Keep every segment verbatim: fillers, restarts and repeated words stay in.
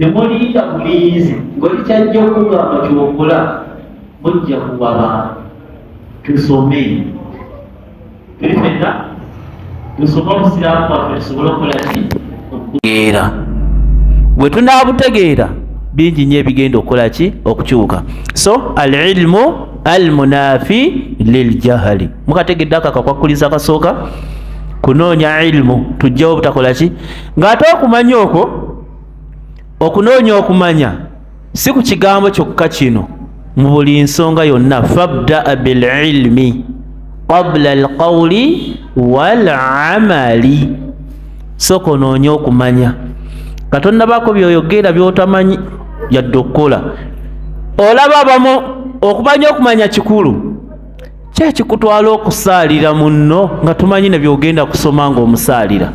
nemulinda bulinzi ngoli kyajja okugamba kyokola mujja kuwaba. Tusome tuli fenna tusome obusiraamu bwaffe tusobole okukola ki okutegeera. Bwe tunaabutegeera bingi nnyo ebigenda okukola ki okukyuka. So al ilmu al munafi lil jahali. Mukategedde aka kakwakuliza kasooka kunoonya ilmu tujjawo obutakola ki ng'ate okumanya okwo okunoonya okumanya si ku kigambo kyokka kino mu buli nsonga yonna. Fabda bil ilmi qabla al qawli wal amali. Sooka onoonye okumanya katonda baako byoyogera byotamanyi yadde okukola. Olaba abamu okumanya okumanya kikulu kyekikutwala okusaalira munno nga tumanyi ne byogenda kusoma ng'omusaalira.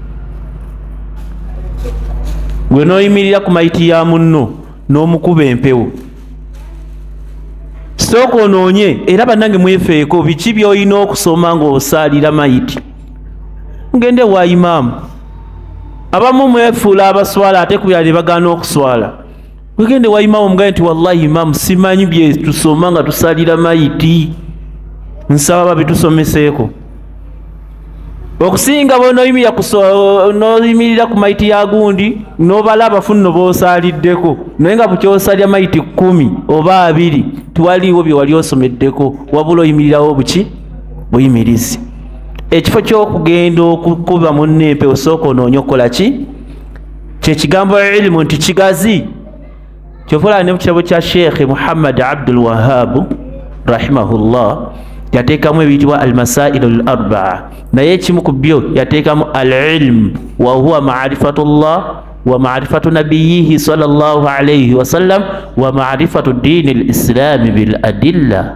Gwe n'oyimirira ku mayiti ya munno n'omukuba empewo. Sooka onoonye era bannange mwefeeko biki by'olina okusoma ng'osaalira mayiti. Ngende wa imaamu abamu mwefuula abaswala ate kubira ne bagaana okuswala. Wegende wa imaamu mugaye nti wallahi imaamu simanyi bye tusoma nga tusalira mayiti, nsaba babitusomeseeko. Okusinga bw'onooyimirira n'oyimirira ku mayiti ya gundi n'obala abafu nno b'osaliddeko naye nga bukyosalya mayiti kkumi oba abiri tiwaliiwo bye wali osomeddeko wabula oyimirirawo buki buyimirizi. Ekifo ky'okugenda okukuba munno empewo sooka onoonye okukola ki? Kyekigambo ilmu nti kigazi. Kyovola ne mu kitabo kya Sheikh Muhammad Abdul Wahhab rahimahullah yateekamu ebiyitibwa almasailu al arbaa, naye ekimu ku byo yateekamu al ilm wa huwa ma'rifatullah wa ma'rifatu nabiyyihi sallallahu alayhi wa sallam wa ma'rifatu dini al islam bil adilla.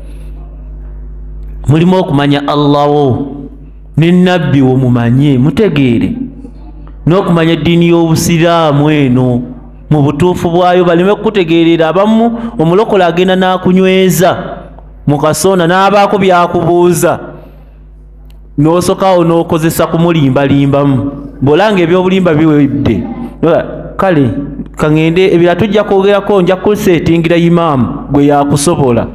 Mulimu okumanya Allah wo ne nabbi wo mumanye mutegeere, n'okumanya eddiini y'obusiraamu eno mu butuufu bwayo baleme kutegeerera. Abamu omulokola agenda n'akunyweza mu kasonda n'abaako byakubuuza n'osookawo n'okozesa kumulimbalimbamu bw'olanga ebyobulimba biwedde. Kale kaŋŋende ebira tujja kwogerako, nja kuseetingira imaamu gwe yakusobola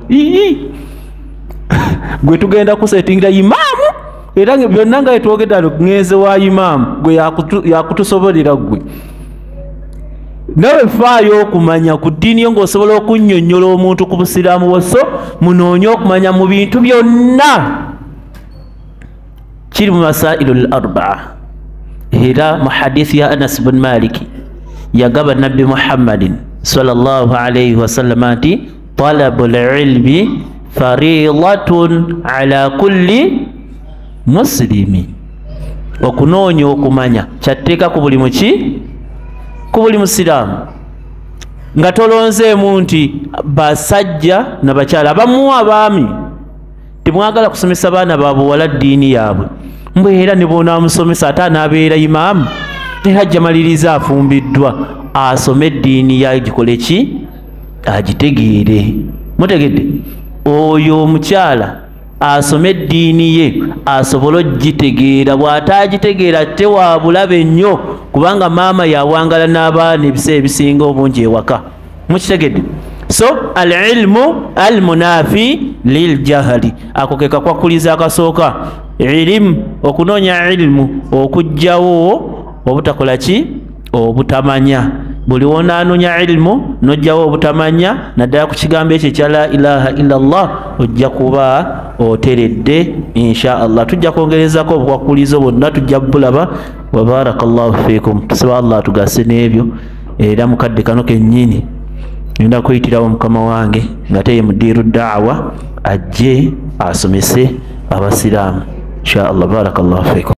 gwe tugenda kuseetingira imaamu era byonna nga twogedde ŋŋenze wa imaamu gwe yakutusobolera gwe. Nawe faayo okumanya ku ddiini yo ng'osobola okunnyonnyola omuntu ku busiraamu bwo. So munoonye okumanya mu bintu byonna kiri mu masailu al arbaa. Era mu hadiisi ya Anas bin Malik yagaba nabbi Muhammadin sallallahu alayhi wa sallam nti talabul ilmi fariidatun ala kulli muslimi. Okunoonya okumanya kyatteeka ku buli muki ku buli musiraamu. Nga tolonzeemu nti basajja na bakyala. Abamu abaami temwagala kusomesa baana baabwe wala ddiini yaabwe, mbwe era ne bw'onaamusomesa ate anaabeera imaamu era ajja maliriza afumbiddwa asome eddiini ya gikole ki agitegeere. Mutegedde oyo omukyala asome eddiini ye asobole ogitegeera. Bw'ataagitegeera tewa bulabe nnyo kubanga maama yawangala n'abaana ebiseera ebisinga obungi ewaka. Mukitegedde? So al ilmu al munafi lil jahali. Ako ke kakwakuliza akasooka. Ilimu okunoonya ilmu okujjawo obutakola ki obutamanya. Buli wonaanoonya ilmu n'ojjawo obutamanya naddala ku kigambo ekyo ekya la ilaha illallah ojja kuba oteredde insha Allah. Tujja kwongerezako obukwakulizo bwonna tujja bulaba. Wa barakallahu fiikum. Tusaba Allah tugase n'ebyo era mukadde kano kennyini ngenda kuyitirawo mukama wange nga teye mudiiru da'wa ajje asomese abasiraamu insha Allah. Barakallahu fiikum.